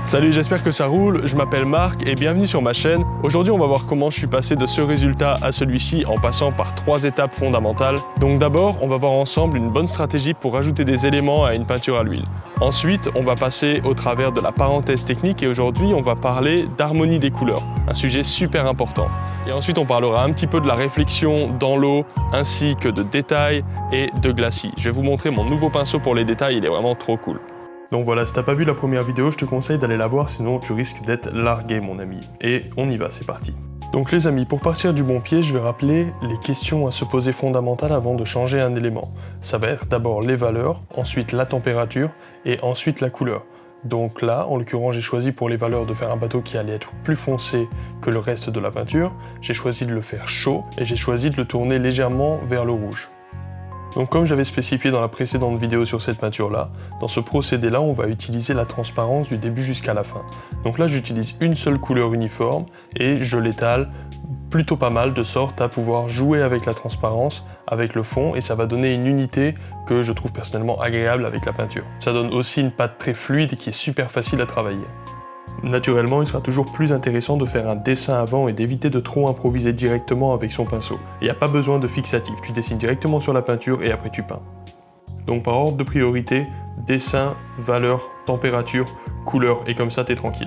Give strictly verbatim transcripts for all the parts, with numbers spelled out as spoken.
Salut, j'espère que ça roule, je m'appelle Marc et bienvenue sur ma chaîne. Aujourd'hui on va voir comment je suis passé de ce résultat à celui-ci en passant par trois étapes fondamentales. Donc d'abord on va voir ensemble une bonne stratégie pour rajouter des éléments à une peinture à l'huile. Ensuite on va passer au travers de la parenthèse technique et aujourd'hui on va parler d'harmonie des couleurs, un sujet super important. Et ensuite on parlera un petit peu de la réflexion dans l'eau ainsi que de détails et de glacis. Je vais vous montrer mon nouveau pinceau pour les détails, il est vraiment trop cool. Donc voilà, si t'as pas vu la première vidéo, je te conseille d'aller la voir, sinon tu risques d'être largué mon ami. Et on y va, c'est parti. Donc les amis, pour partir du bon pied, je vais rappeler les questions à se poser fondamentales avant de changer un élément. Ça va être d'abord les valeurs, ensuite la température et ensuite la couleur. Donc là, en l'occurrence, j'ai choisi pour les valeurs de faire un bateau qui allait être plus foncé que le reste de la peinture. J'ai choisi de le faire chaud et j'ai choisi de le tourner légèrement vers le rouge. Donc comme j'avais spécifié dans la précédente vidéo sur cette peinture-là, dans ce procédé-là, on va utiliser la transparence du début jusqu'à la fin. Donc là, j'utilise une seule couleur uniforme et je l'étale plutôt pas mal de sorte à pouvoir jouer avec la transparence, avec le fond, et ça va donner une unité que je trouve personnellement agréable avec la peinture. Ça donne aussi une pâte très fluide et qui est super facile à travailler. Naturellement, il sera toujours plus intéressant de faire un dessin avant et d'éviter de trop improviser directement avec son pinceau. Il n'y a pas besoin de fixatif, tu dessines directement sur la peinture et après tu peins. Donc par ordre de priorité, dessin, valeur, température, couleur, et comme ça t'es tranquille.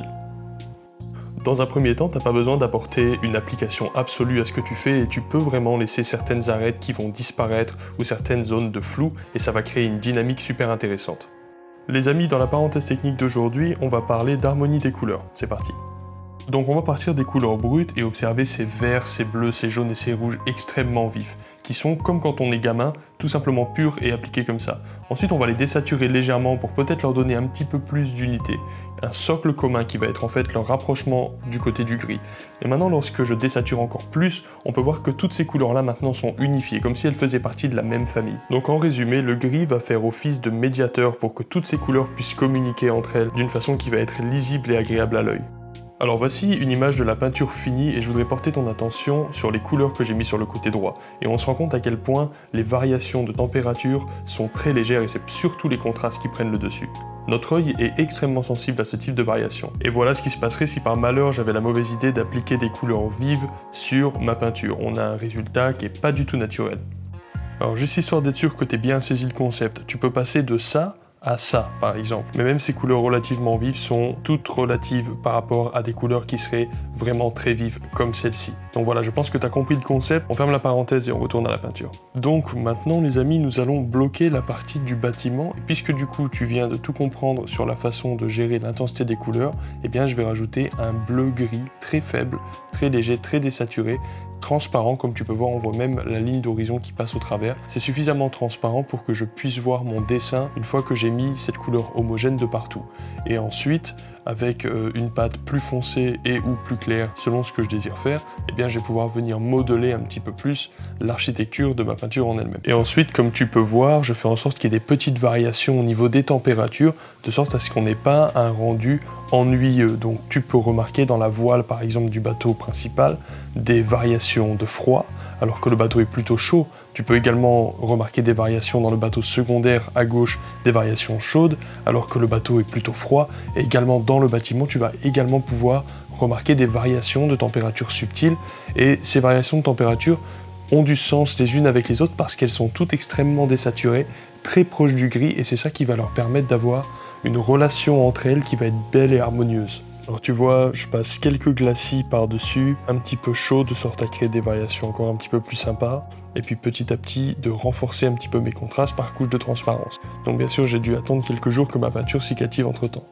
Dans un premier temps, t'as pas besoin d'apporter une application absolue à ce que tu fais et tu peux vraiment laisser certaines arêtes qui vont disparaître ou certaines zones de flou et ça va créer une dynamique super intéressante. Les amis, dans la parenthèse technique d'aujourd'hui, on va parler d'harmonie des couleurs. C'est parti. Donc on va partir des couleurs brutes et observer ces verts, ces bleus, ces jaunes et ces rouges extrêmement vifs, qui sont comme quand on est gamin, tout simplement purs et appliqués comme ça. Ensuite on va les désaturer légèrement pour peut-être leur donner un petit peu plus d'unité, un socle commun qui va être en fait leur rapprochement du côté du gris. Et maintenant lorsque je désature encore plus, on peut voir que toutes ces couleurs là maintenant sont unifiées, comme si elles faisaient partie de la même famille. Donc en résumé, le gris va faire office de médiateur pour que toutes ces couleurs puissent communiquer entre elles d'une façon qui va être lisible et agréable à l'œil. Alors voici une image de la peinture finie et je voudrais porter ton attention sur les couleurs que j'ai mis sur le côté droit. Et on se rend compte à quel point les variations de température sont très légères et c'est surtout les contrastes qui prennent le dessus. Notre œil est extrêmement sensible à ce type de variation. Et voilà ce qui se passerait si par malheur j'avais la mauvaise idée d'appliquer des couleurs vives sur ma peinture. On a un résultat qui est pas du tout naturel. Alors juste histoire d'être sûr que tu aies bien saisi le concept, tu peux passer de ça à ça par exemple. Mais même ces couleurs relativement vives sont toutes relatives par rapport à des couleurs qui seraient vraiment très vives comme celle-ci. Donc voilà, je pense que tu as compris le concept, on ferme la parenthèse et on retourne à la peinture. Donc maintenant les amis, nous allons bloquer la partie du bâtiment et puisque du coup tu viens de tout comprendre sur la façon de gérer l'intensité des couleurs, eh bien je vais rajouter un bleu-gris très faible, très léger, très désaturé, transparent, comme tu peux voir, on voit même la ligne d'horizon qui passe au travers. C'est suffisamment transparent pour que je puisse voir mon dessin une fois que j'ai mis cette couleur homogène de partout. Et ensuite, avec euh, une pâte plus foncée et ou plus claire selon ce que je désire faire, eh bien je vais pouvoir venir modeler un petit peu plus l'architecture de ma peinture en elle-même. Et ensuite, comme tu peux voir, je fais en sorte qu'il y ait des petites variations au niveau des températures, de sorte à ce qu'on n'ait pas un rendu ennuyeux. Donc tu peux remarquer dans la voile par exemple du bateau principal des variations de froid alors que le bateau est plutôt chaud. Tu peux également remarquer des variations dans le bateau secondaire à gauche, des variations chaudes alors que le bateau est plutôt froid, et également dans le bâtiment tu vas également pouvoir remarquer des variations de température subtiles, et ces variations de température ont du sens les unes avec les autres parce qu'elles sont toutes extrêmement désaturées, très proches du gris, et c'est ça qui va leur permettre d'avoir une relation entre elles qui va être belle et harmonieuse. Alors tu vois, je passe quelques glacis par-dessus, un petit peu chaud, de sorte à créer des variations encore un petit peu plus sympas, et puis petit à petit de renforcer un petit peu mes contrastes par couche de transparence. Donc bien sûr j'ai dû attendre quelques jours que ma peinture cicative entre temps.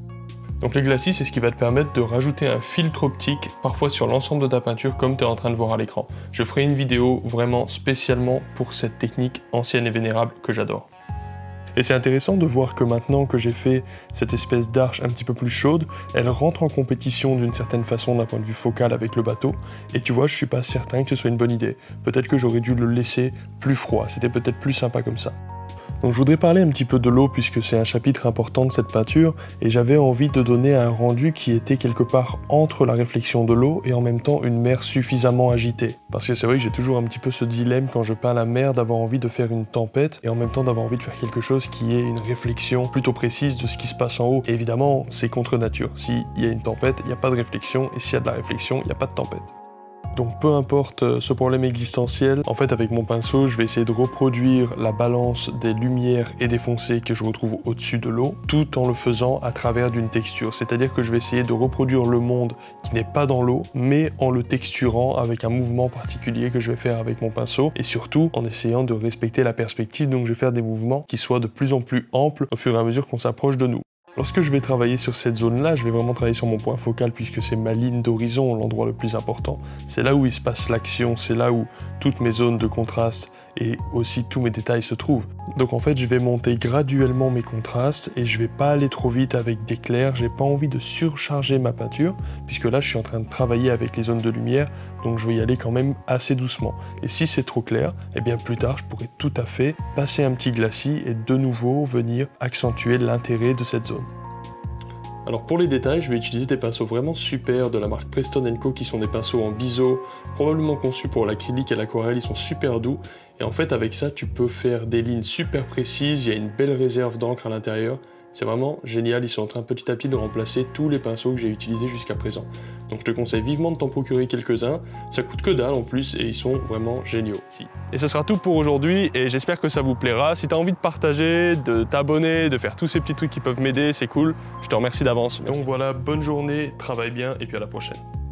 Donc les glacis, c'est ce qui va te permettre de rajouter un filtre optique, parfois sur l'ensemble de ta peinture comme tu es en train de voir à l'écran. Je ferai une vidéo vraiment spécialement pour cette technique ancienne et vénérable que j'adore. Et c'est intéressant de voir que maintenant que j'ai fait cette espèce d'arche un petit peu plus chaude, elle rentre en compétition d'une certaine façon d'un point de vue focal avec le bateau, et tu vois, je suis pas certain que ce soit une bonne idée. Peut-être que j'aurais dû le laisser plus froid, c'était peut-être plus sympa comme ça. Donc je voudrais parler un petit peu de l'eau puisque c'est un chapitre important de cette peinture et j'avais envie de donner un rendu qui était quelque part entre la réflexion de l'eau et en même temps une mer suffisamment agitée. Parce que c'est vrai que j'ai toujours un petit peu ce dilemme quand je peins la mer d'avoir envie de faire une tempête et en même temps d'avoir envie de faire quelque chose qui est une réflexion plutôt précise de ce qui se passe en haut. Et évidemment, c'est contre nature. S'il y a une tempête, il n'y a pas de réflexion et s'il y a de la réflexion, il n'y a pas de tempête. Donc peu importe ce problème existentiel, en fait avec mon pinceau je vais essayer de reproduire la balance des lumières et des foncés que je retrouve au-dessus de l'eau, tout en le faisant à travers d'une texture. C'est-à-dire que je vais essayer de reproduire le monde qui n'est pas dans l'eau, mais en le texturant avec un mouvement particulier que je vais faire avec mon pinceau, et surtout en essayant de respecter la perspective, donc je vais faire des mouvements qui soient de plus en plus amples au fur et à mesure qu'on s'approche de nous. Lorsque je vais travailler sur cette zone-là, je vais vraiment travailler sur mon point focal puisque c'est ma ligne d'horizon, l'endroit le plus important. C'est là où il se passe l'action, c'est là où toutes mes zones de contraste et aussi tous mes détails se trouvent. Donc en fait, je vais monter graduellement mes contrastes et je vais pas aller trop vite avec des clairs. J'ai pas envie de surcharger ma peinture puisque là, je suis en train de travailler avec les zones de lumière, donc je vais y aller quand même assez doucement. Et si c'est trop clair, eh bien plus tard, je pourrais tout à fait passer un petit glacis et de nouveau venir accentuer l'intérêt de cette zone. Alors pour les détails, je vais utiliser des pinceaux vraiment super de la marque Preston and Co qui sont des pinceaux en biseau, probablement conçus pour l'acrylique et l'aquarelle, ils sont super doux. Et en fait avec ça, tu peux faire des lignes super précises, il y a une belle réserve d'encre à l'intérieur. C'est vraiment génial, ils sont en train petit à petit de remplacer tous les pinceaux que j'ai utilisés jusqu'à présent. Donc je te conseille vivement de t'en procurer quelques-uns, ça coûte que dalle en plus et ils sont vraiment géniaux. Et ce sera tout pour aujourd'hui et j'espère que ça vous plaira. Si tu as envie de partager, de t'abonner, de faire tous ces petits trucs qui peuvent m'aider, c'est cool. Je te remercie d'avance. Donc voilà, bonne journée, travaille bien et puis à la prochaine.